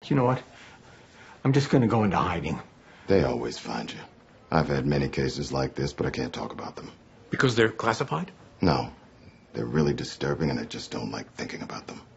You know what? I'm just going to go into hiding. They always find you. I've had many cases like this, but I can't talk about them. Because they're classified? No. They're really disturbing, and I just don't like thinking about them.